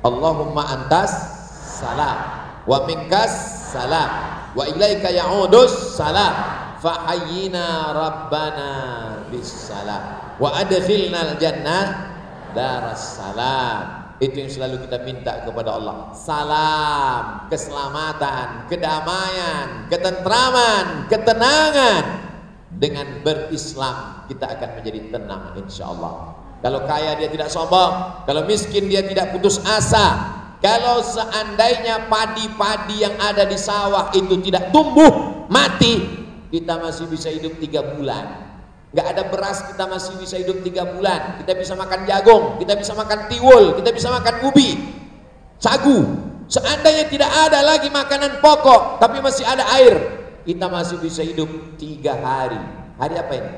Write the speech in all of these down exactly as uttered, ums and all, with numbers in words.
Allahumma antas salam wa minkas salam wa ilaika ya'udus salam fahayyina rabbana bis salam wa adkhilnal jannah daras salam. Itu yang selalu kita minta kepada Allah. Salam, keselamatan, kedamaian, ketentraman, ketenangan. Dengan berislam kita akan menjadi tenang insya Allah. Kalau kaya dia tidak sombong, kalau miskin dia tidak putus asa. Kalau seandainya padi-padi yang ada di sawah itu tidak tumbuh, mati, kita masih bisa hidup tiga bulan. Nggak ada beras, kita masih bisa hidup tiga bulan. Kita bisa makan jagung, kita bisa makan tiwul, kita bisa makan ubi, sagu. Seandainya tidak ada lagi makanan pokok, tapi masih ada air, kita masih bisa hidup tiga hari. Hari apa ini?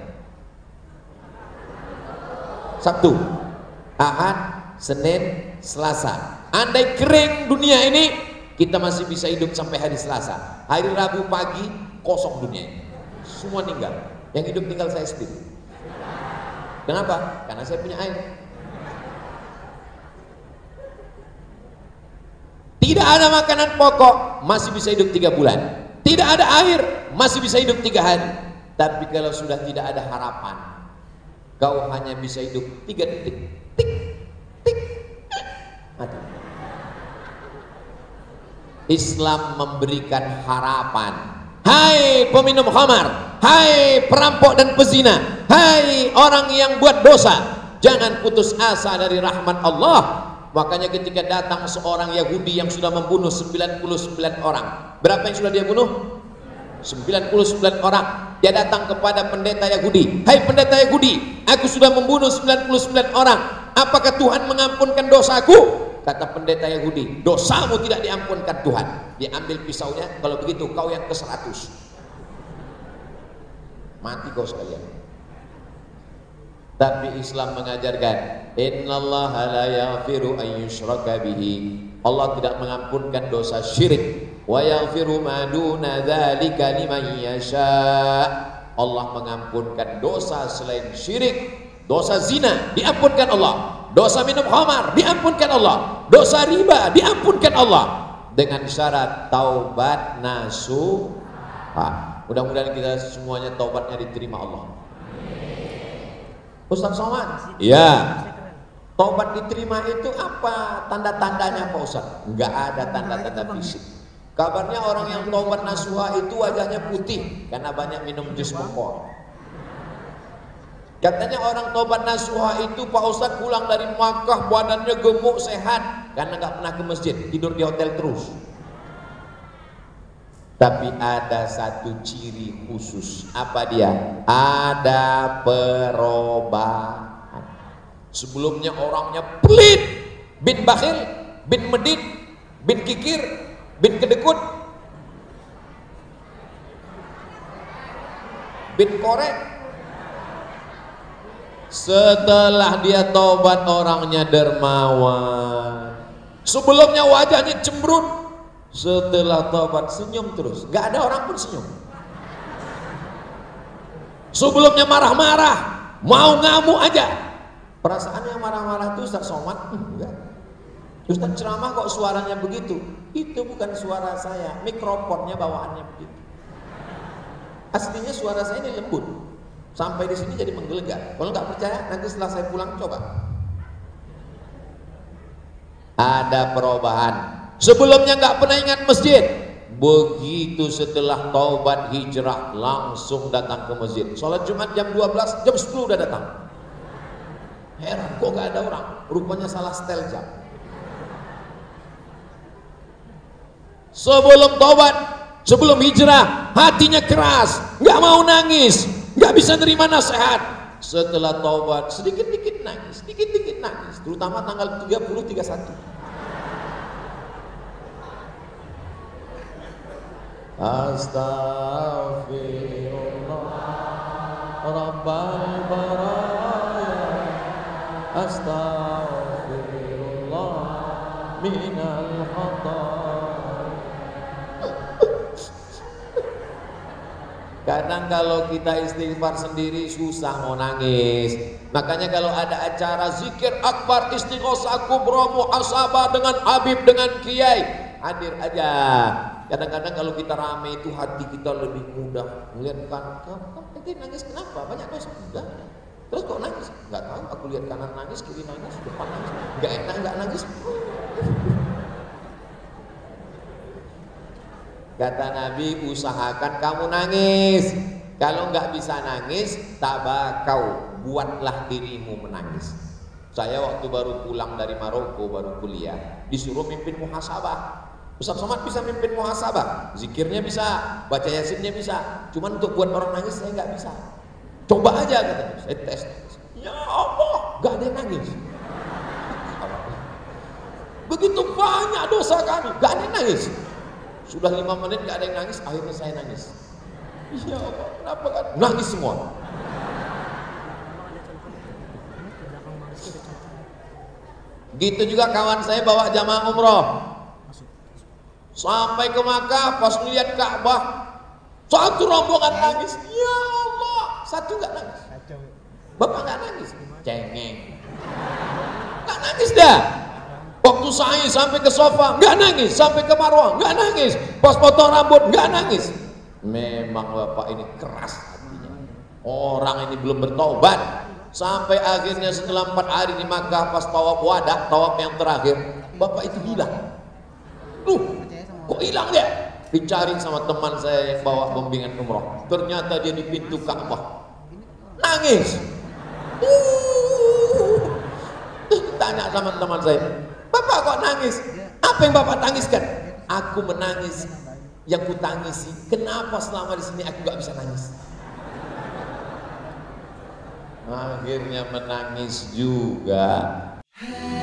Sabtu, Ahad, Senin, Selasa. Andai kering dunia ini, kita masih bisa hidup sampai hari Selasa. Hari Rabu pagi, kosong dunia ini. Semua meninggal. Yang hidup tinggal saya sendiri. Kenapa? Karena saya punya air. Tidak ada makanan pokok, masih bisa hidup tiga bulan. Tidak ada air, masih bisa hidup tiga hari. Tapi kalau sudah tidak ada harapan, kau hanya bisa hidup tiga detik. Tik, tik, mati. Islam memberikan harapan. Hai peminum khamar, hai perampok dan pezina, hai orang yang buat dosa, jangan putus asa dari rahmat Allah. Makanya ketika datang seorang Yahudi yang sudah membunuh sembilan puluh sembilan orang, berapa yang sudah dia bunuh? sembilan puluh sembilan orang. Dia datang kepada pendeta Yahudi, hai pendeta Yahudi, aku sudah membunuh sembilan puluh sembilan orang, apakah Tuhan mengampunkan dosaku? Kata pendeta Yahudi, dosamu tidak diampunkan Tuhan. Dia ambil pisaunya, kalau begitu kau yang ke seratus. Mati kau sekalian. Tapi Islam mengajarkan, innallaha la yaghfiru an yushraka bihi. Allah tidak mengampunkan dosa syirik. Wa yaghfiru ma duna dzalika liman yasha. Allah mengampunkan dosa selain syirik. Dosa zina diampunkan Allah, dosa minum khamar diampunkan Allah, dosa riba diampunkan Allah, dengan syarat taubat nasuha. Mudah-mudahan kita semuanya taubatnya diterima Allah. Ustaz Somad, iya, taubat diterima itu apa tanda-tandanya Pak Ustaz? Enggak ada tanda-tanda fisik. Kabarnya orang yang taubat nasuha itu wajahnya putih karena banyak minum jus mekor. Katanya orang tobat nasuha itu Pak Ustadz pulang dari Makkah badannya gemuk sehat karena nggak pernah ke masjid, tidur di hotel terus. Tapi ada satu ciri khusus, apa dia? Ada perubahan. Sebelumnya orangnya pelit, bin bakhil, bin medit, bin kikir, bin kedekut, bin korek. Setelah dia taubat orangnya dermawan. Sebelumnya wajahnya cemberut, setelah taubat senyum terus, gak ada orang pun senyum. Sebelumnya marah-marah, mau ngamuk aja. Perasaannya marah-marah itu Ustaz Somad enggak. Ustaz ceramah kok suaranya begitu. Itu bukan suara saya, mikrofonnya bawaannya begitu. Aslinya suara saya ini lembut. Sampai di sini jadi menggelegar. Kalau nggak percaya, nanti setelah saya pulang coba. Ada perubahan. Sebelumnya nggak pernah ingat masjid. Begitu setelah taubat hijrah langsung datang ke masjid. Sholat Jumat jam dua belas, jam sepuluh udah datang. Heran, kok nggak ada orang? Rupanya salah setel jam. Sebelum taubat, sebelum hijrah, hatinya keras, nggak mau nangis. Nggak bisa nerima nasihat. Setelah taubat sedikit-dikit nangis, sedikit-dikit nangis, terutama tanggal tiga puluh, tiga puluh satu. Astaghfirullah Rabbal baraya, astaghfirullah minal khata. Kadang kalau kita istighfar sendiri susah mau nangis. Makanya kalau ada acara zikir akbar, istighosah kubra, muhasabah dengan habib, dengan kiai, hadir aja. Kadang-kadang kalau kita rame itu hati kita lebih mudah melihat kan, kamu nanti nangis kenapa? Banyak dosa. Enggak. Terus kok nangis? Enggak tahu, aku lihat kanan nangis, kiri nangis, depan nangis. Enggak enak, enggak nangis. Kata Nabi, usahakan kamu nangis. Kalau enggak bisa nangis, tabakau, buatlah dirimu menangis. Saya waktu baru pulang dari Maroko, baru kuliah, disuruh mimpin muhasabah. Ustaz Somad bisa mimpin muhasabah, zikirnya bisa, baca yasinnya bisa, cuman untuk buat orang nangis saya nggak bisa. Coba aja katanya, saya tes. Ya Allah, nggak ada yang nangis. Begitu banyak dosa kami, nggak ada yang nangis. Sudah lima menit nggak ada yang nangis, akhirnya saya nangis. Ya Allah, kenapa kan? Nangis semua. Gitu juga kawan saya bawa jamaah umroh. Sampai ke Makkah, pas melihat Ka'bah, satu rombongan nangis. Ya Allah, satu nggak nangis. Bapak nggak nangis, cengeng. Nggak nangis dah. Waktu sa'i sampai ke sofa, nggak nangis. Sampai ke Marwah, nggak nangis. Pas potong rambut, nggak nangis. Memang bapak ini keras hatinya. Orang ini belum bertobat. Sampai akhirnya setelah empat hari di Makkah, pas tawaf wadah, tawaf yang terakhir, bapak itu hilang. Duh, kok hilang dia? Dicari sama teman saya yang bawa bimbingan umroh. Ternyata dia di pintu Ka'bah. Nangis. Uh. Tanya sama teman saya, Bapak kok nangis? Apa yang Bapak tangiskan? Aku menangis. Yang ku tangisi, kenapa selama di sini aku gak bisa nangis? Akhirnya menangis juga.